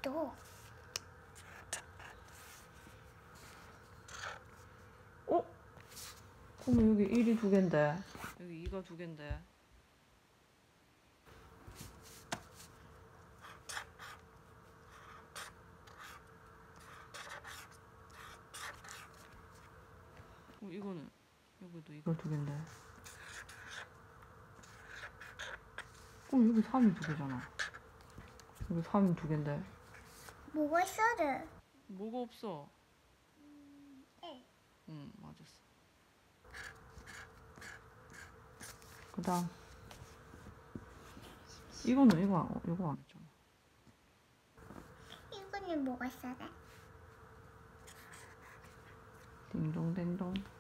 또. 어? 그럼 여기 1이 2개인데 여기 2가 2개인데 이거는 여기도 이거 2개인데 여기 3이 2개잖아. 여기 3이 2개인데 뭐가 있어야 뭐가 없어. 돼? 응, 맞았어. 그 다음 이거는 이거 안 했잖아. 이거는 뭐가 있어야 돼? 딩동댕동.